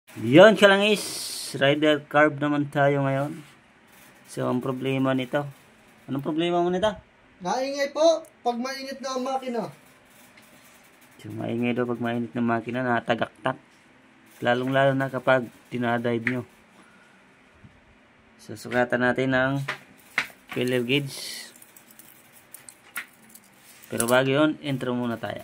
Yun kalangis, rider carb naman tayo ngayon. So ang problema nito, anong problema mo nito? Naingay po pag mainit na ang makina. So maingay daw pag mainit na makina, natagaktak. Lalong lalo na kapag dinadive nyo. So sukatan natin ng filler gauge. Pero bago yun, intro muna tayo.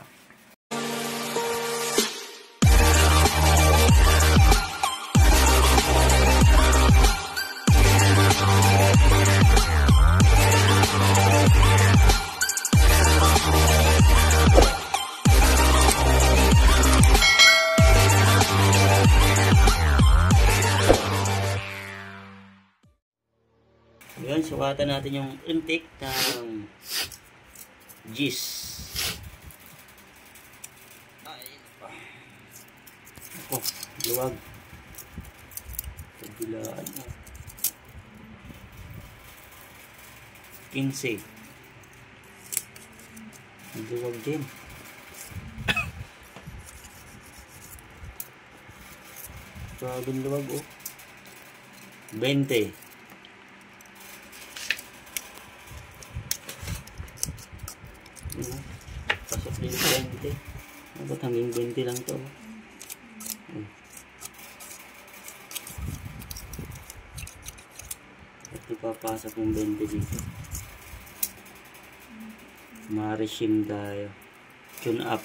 Ngayon, sukatan natin yung intake ng GIS. Ako, luwag. Kabilaan mo. 15. Luwag din. Bagong luwag, oh. 20. Pasok din sa 20. Dapat hanggang 20 lang to. At ipapasok yung 20 dito. Ma-resume tayo. Tune up.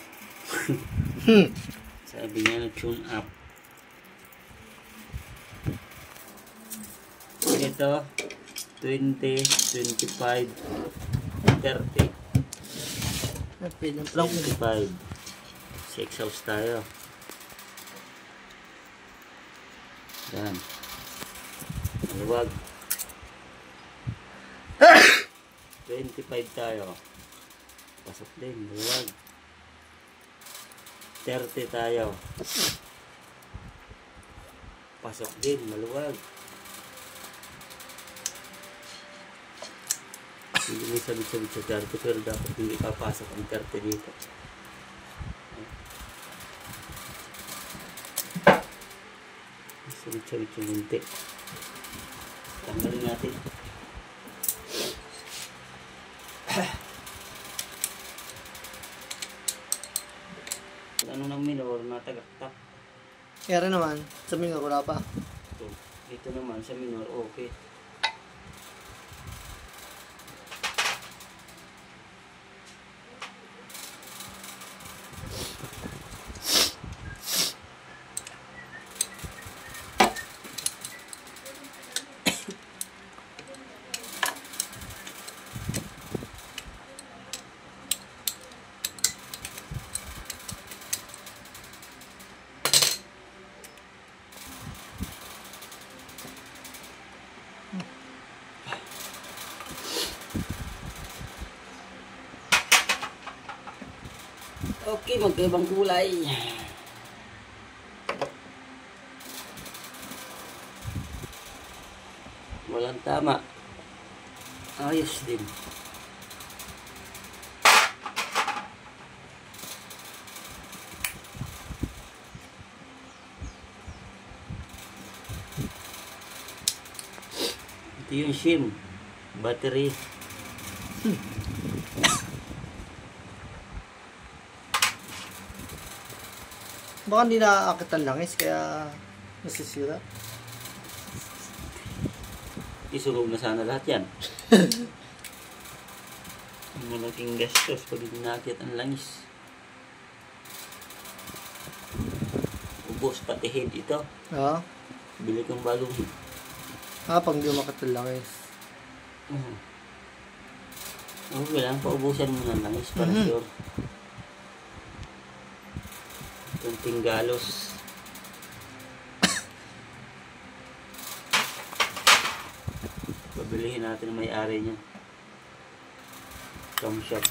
Sabi niya na tune up. Ito 20, 25, 30. 25. 6 house tayo. Yan. Maluwag. 25 tayo. Pasok din. Maluwag. 30 tayo. Pasok din. Maluwag. Hindi may sabit-sabit sa 30 pero dapat hindi papasok ang 30 dito. Sabit-sabit yung munti. Tanggalin natin. Ano ng minor, natagaktak. Kaya rin naman, sa minor wala pa. So, dito naman sa minor, okay. Okay, magkaibang kulay. Walang tama. Ayos din. Ito yung shim. Battery. Baka hindi naaakit ang langis kaya nasisira. Isunog na sana lahat yan. Ang malaking gastos pag hindi nakakit ang langis. Ubos pati head ito. Ha? Bili kong bagong head. Pag hindi umakit ang langis. Okay lang, paubusan mo ng langis para sure. Kunting galos. Pabilihin natin ang may-ari niya. Cam shop.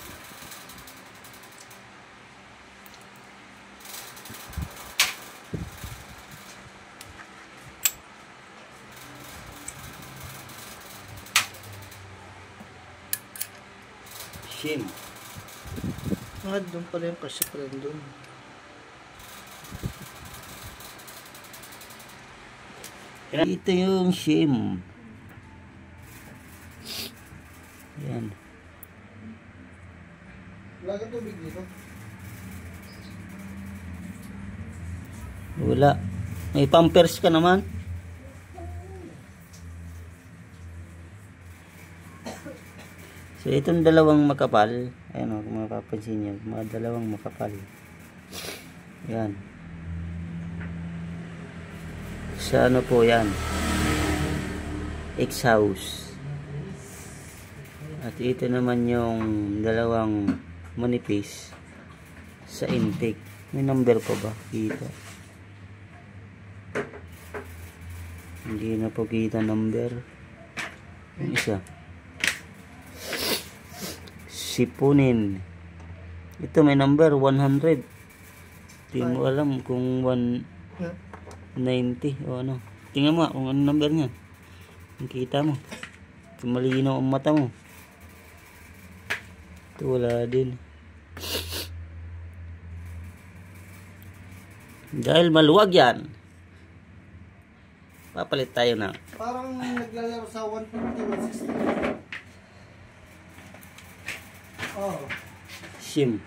Shim. Doon pala yung kasya pala doon. Ito yung shim. Yan. Wala kang tubig dito? Wala. May pampers ka naman. So itong dalawang makapal, ayan o, kung mapapansin nyo, mga dalawang makapal. Yan. Sa ano po yan? Exhaust. At ito naman yung dalawang manipis sa intake. May number pa ba? Kita. Hindi na po kita number. Yung isa. Sipunin. Ito may number 100. Hindi mo alam kung 190 o ano. Tingnan mo kung ano number niya. Ang kita mo. Kung malinaw ang mata mo. Ito wala din. Dahil maluwag yan, papalit tayo na. Parang naglalaro sa 150, 160. Oh. Shim.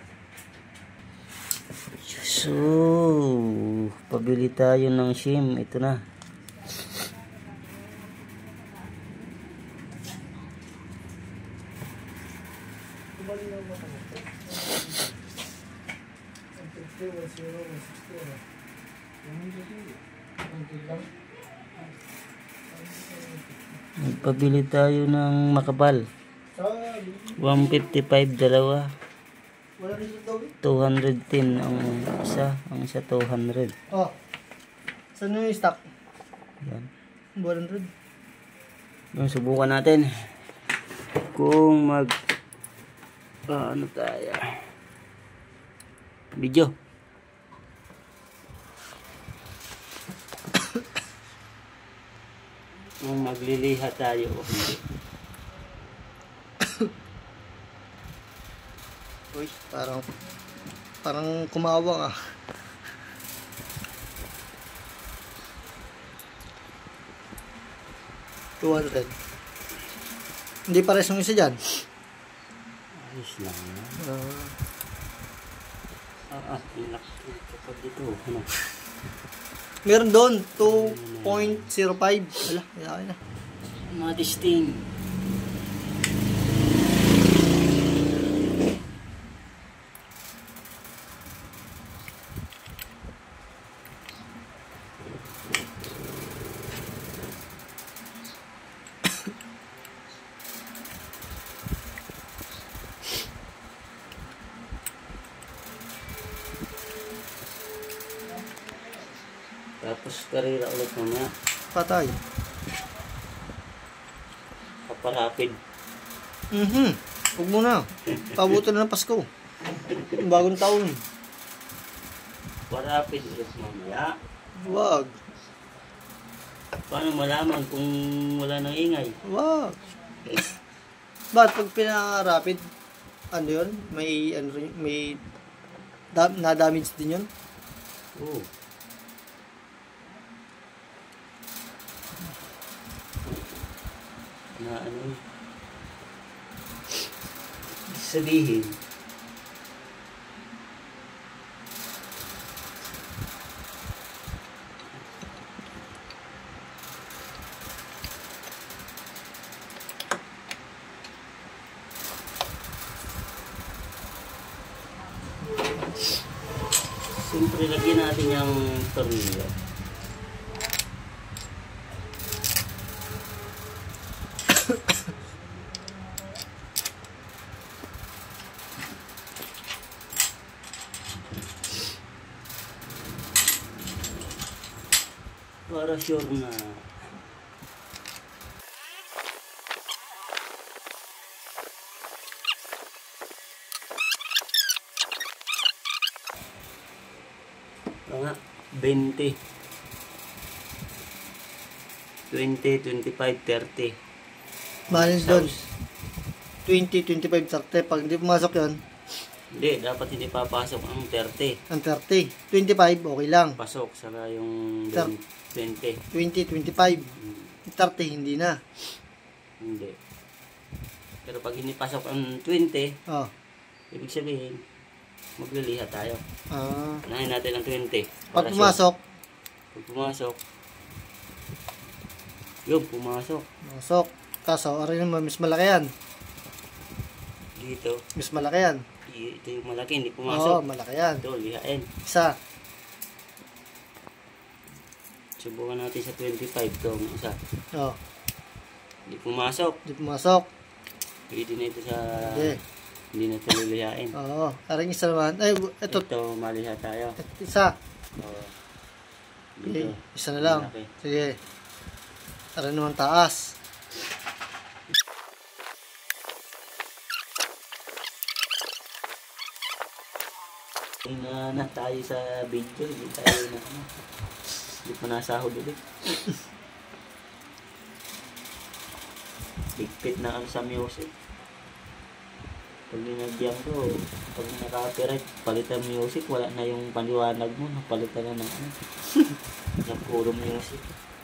So, pabili tayo ng shim. Ito na. Pabili tayo ng makapal. 155 dalawa. 210 ang isa. Ang isa 200. Oh. Saan yung stock? Yan. 100. Yung subukan natin kung mag ano tayo video kung magliliha tayo o hindi. Uy, parang kumawang ah. $200. Hindi pares yung isa dyan. Ayos lang. Laki kapag dito. Ano? Meron doon 2.05. Ala, kaya na. Mga disting. Tapos karera ulit mamaya. Patay. Paparapid. Huwag mo na. Pabutan na ng Pasko. Bagong taon. Parapid ulit mamaya. Wag. Paano malaman kung wala nang ingay? Wag. Bakit pag pinaka-rapid, ano yun? May, na-damage din yun? Oo. Na ano sabihin siyempre lagyan natin yung tornilyo. Para sure na nga 20 20, 25, 30 Balance doon. 20, 25, 30. Pag hindi pumasok yun, hindi, dapat hindi papasok ang 30 ang 30. 25, okay lang. pasok saka yung 20. 20, 25. 30, hindi na. Hindi. Pero pag hindi pasok ang 20, Oh. ibig sabihin, magliliha tayo. Ah. Unahin natin ang 20. Pag Para pumasok, Pag pumasok, yun, pumasok. pumasok. Kaso, aray naman, mas malaki yan. Dito, Mas malaki yan. ito yung malaki, hindi Oo, pumasok. malaki yan. Ito, lihain. Isa. Subukan natin sa 25 ito, ang isa. Oh. Hindi pumasok. Hindi pumasok. Pwede na ito sa... Hindi. Hindi na ito lilihain. Oo. Aray isa naman. Ay, ito. Ito, maliha tayo. Isa. Oo. Okay. Dito. Isa na lang. Malaki. Sige. Aray naman taas. Na tayo sa video, hindi tayo na ano. Hindi pa nasahod ulit. Higpit na ang sa music. Pag ninagyan ko, pag naka-copyright, palitan music, wala na yung paliwanag mo, napalitan na ng ano. Ng puro music.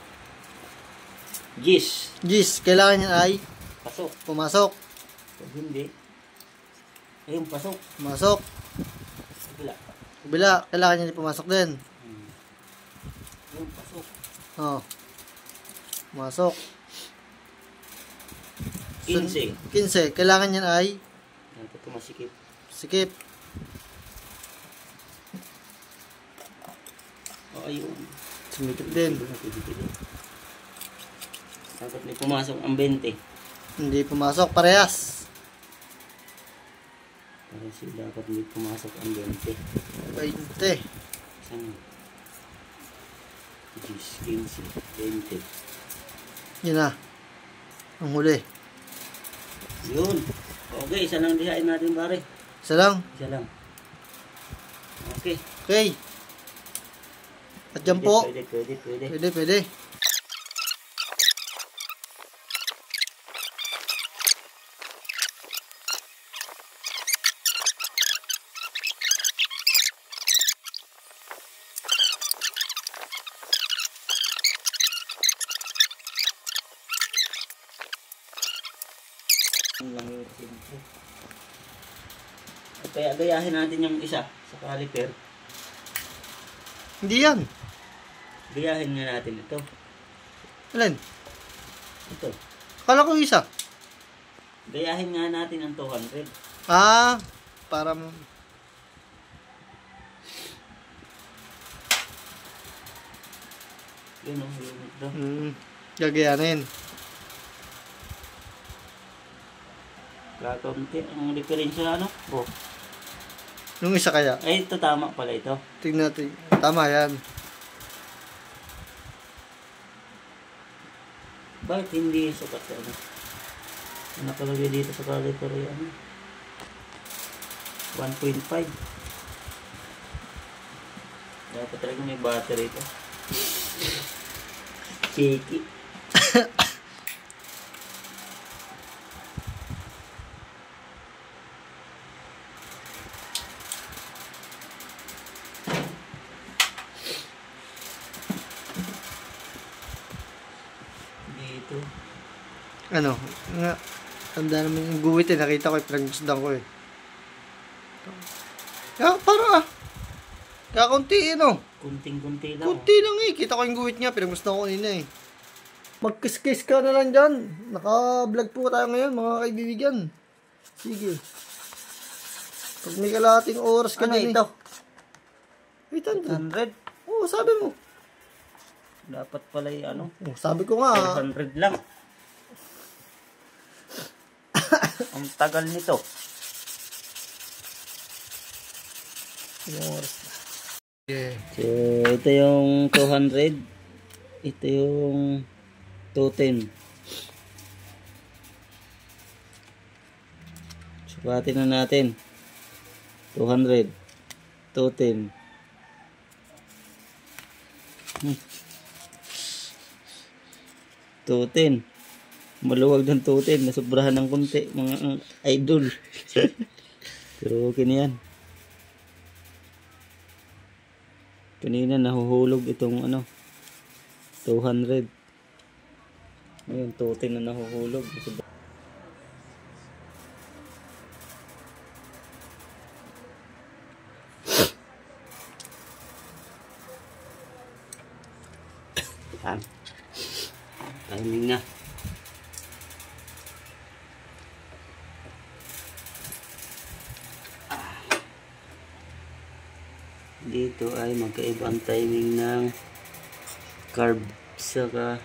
Gis, Gis, kailangan niya ay pasok. pumasok. Pag hindi, ayun, pasok. Pumasok. Wala. Kabila, kailangan niya pumasok din. Ayun, pasok. Oh. Pumasok. 15. 15, kailangan niya ay Dapat ito masikip. sikip. O, ayun. Sumikip din. Dapat may pumasok ang 20. Hindi pumasok, parehas. Kasi dapat may pumasok ang 20. 20. Saan? 15, 20. Yun na. Ang huli. Yun. Okay, isa lang lihain natin pare. Isa lang. Isa lang. Okay. Okay. At dyan po. Pwede. Pwede. Kaya gayahin natin yung isa sa caliper. Hindi yan. Gayahin nga natin ito. Alin? Ito. Akala ko isa. Gayahin nga natin ang 200. Ah, para Yun o, yun ito. gagayanin. Kakunti ang diferensya ano? Oh. Nung isa kaya. Ay, ito tama pala ito. Tingnan natin. Tama yan. Bakit hindi sukat sa ano? Ano nakalagay dito sa caliper ay ano? 1.5. Dapat talaga may battery ito. Shaky. Dito. Ano? Nga. Tanda naman yung guwit eh. Nakita ko eh. Pinagmusdan ko eh. Kaya para kakunti eh no. Kunting-kunti lang. Kunti lang eh. Kita ko yung guwit niya. Pinagmusdan ko kanina eh. Mag-kiss-kiss ka na lang dyan. Naka-vlog po tayo ngayon mga kaibigan. Sige. Pag may kalahating oras ka Ano dyan ito? eh. 800. 100. Oo, sabi mo. Dapat pala yung ano? Oh, sabi ko nga. 400 lang. Ang tagal nito. Yung oras na. Yeah. So, ito yung 200. Ito yung 210. Sukatin na natin. 200. 210. 210. Maluwag ng 210. Nasubrahan ng konti. Mga idol. Pero okay na yan. Kanina nahuhulog itong ano. 200. Ngayon, 210 na nahuhulog. Yan. Timing na. Dito ay magkaiba ang timing ng carb saka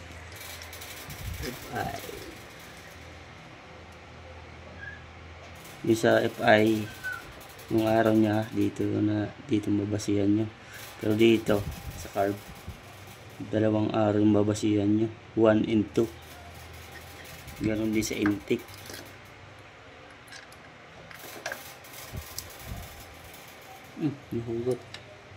FI. Yung sa FI, yung araw niya dito mabasihan nyo. Pero dito sa carb, dalawang araw yung babasihan nyo, 1 and 2. Ganon din sa intake. Nahugot.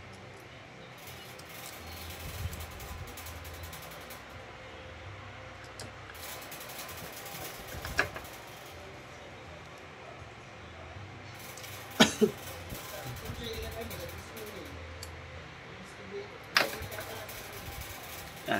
Yan.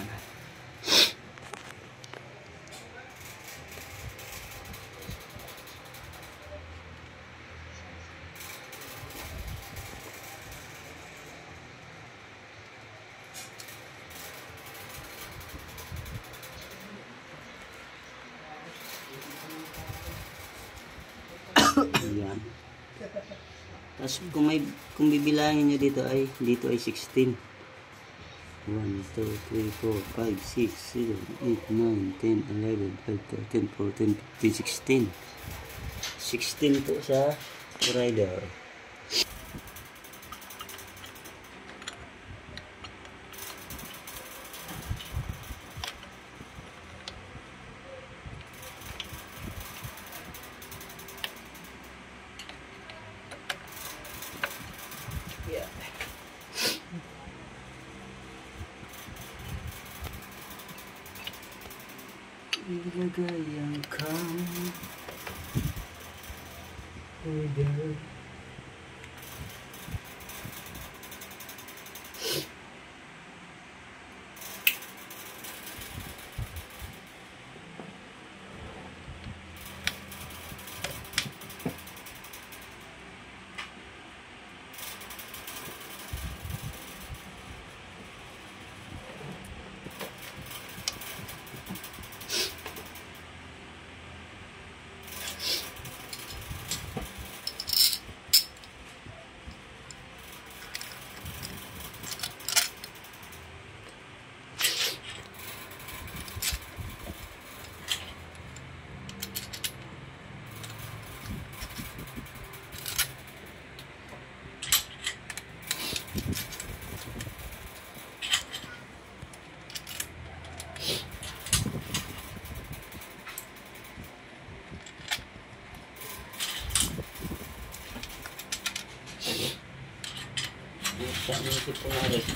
Yan. Tapos kung bibilangin nyo dito ay 16. 1, 2, 3, 4, 5, 6, 7, 8, 9, 10, 11, 12, 13, 14, 15, 16. 16 po sa rider. Ilagay ang kang order. Isip ko nga rin.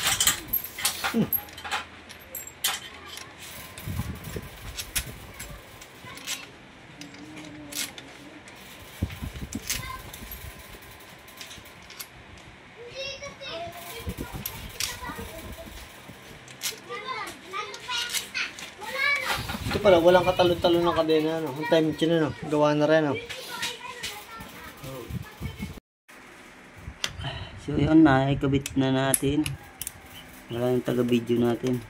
Ito pala, walang katalon-talon ng kadena, no? Ang time chin, no? Gawa na rin, no? So yun na, ikabit na natin. Wala yung taga-video natin.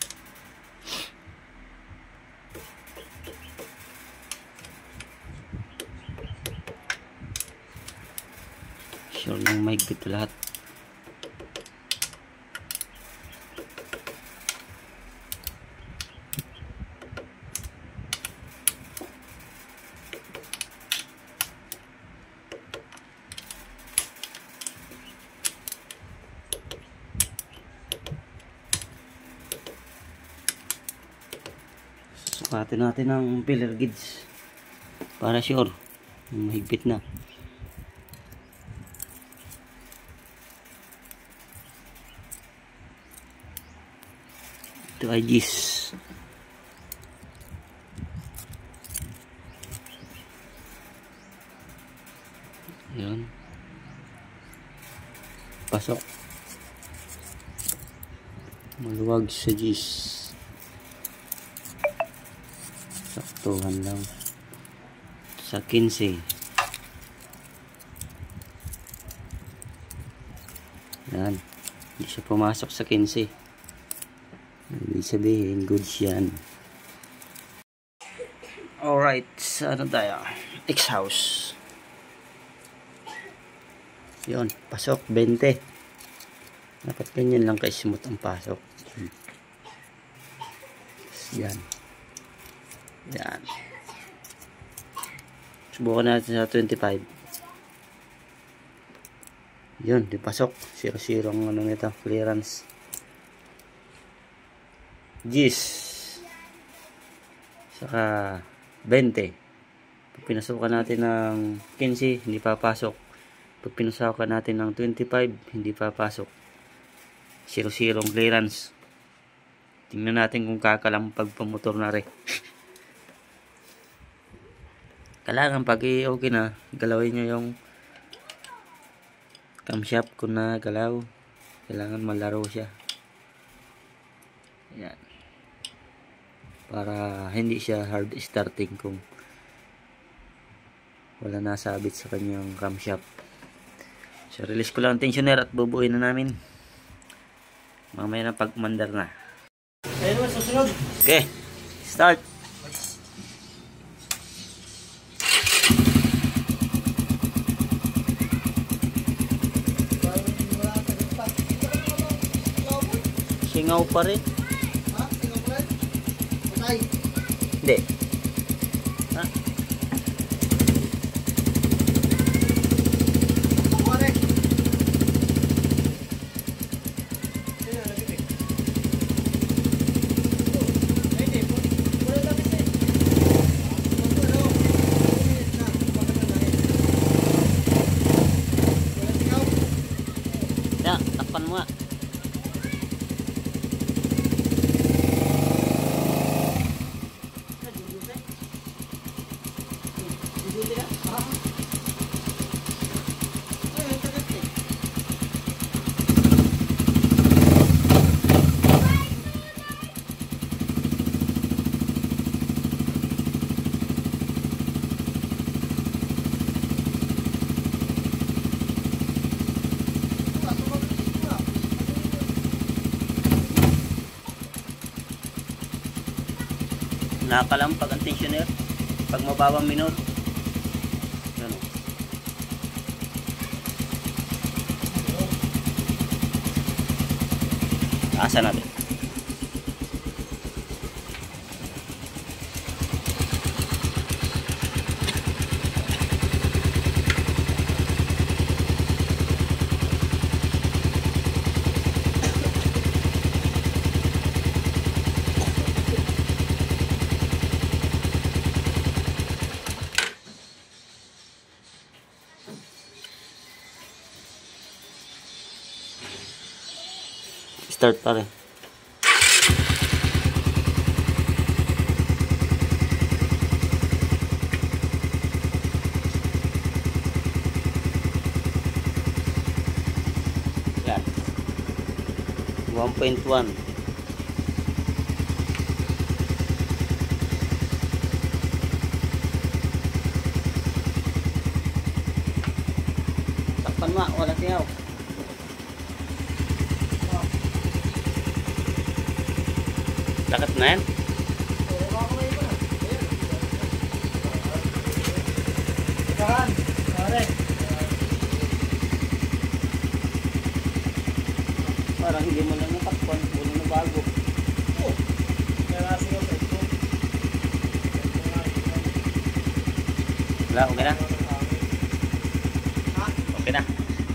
Sure lang mahigpit lahat. Sukatin natin ang pillar gauge para sure mahigpit na. Ito ay gis. Yun. Pasok. Maluwag sa gis. Saktuhan lang. Sa 15. Yan. Hindi siya pumasok sa 15. Ibig sabihin, goods yan. Alright. Ano tayo? X-house. Yun. Pasok. 20. Dapat ganyan lang ka-smooth ang pasok. Yan. Yan. Subukan natin sa 25. Yun, di pasok. 0-0 ang ano nito, clearance. Gis. Saka 20. Pag pinasukan natin ng 15, hindi papasok. Pag pinasukan natin ng 25, hindi papasok. 0-0 ang clearance. Tingnan natin kung kakalampag pa motor na rin. Kailangan pag okay na, galawin nyo yung camshaft ko na galaw. Kailangan malaro siya. Ayan. Para hindi siya hard starting kung wala nasabit sa kanyang camshaft. So release ko lang ang tensioner at bubuuin na namin. Mamaya na pag-mandar na. Ayun naman, susunod. Okay, start. Singaw pa rin. Ha? Singaw pa rin? Patay. Hindi. Ha? Pare. Ya, takpan mo nga. Nakakalampag ang tensioner pag mababang minot. Ano? Asa natin. Start pa rin. Yan. 1.1. Takpan mo, wala siyaw. Lakat na yan. Saan? Pare. Parang hindi mo lang natakpan. Wala na bago. Wala, okay na. Okay na.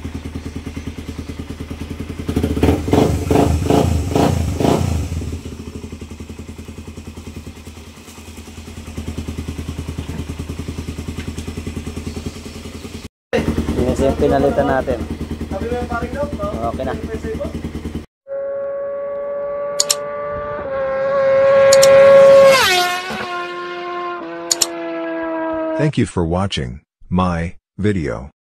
Kasi yung pinalitan natin. Sabi mo yung paring daw? Okay na. Thank you for watching my video.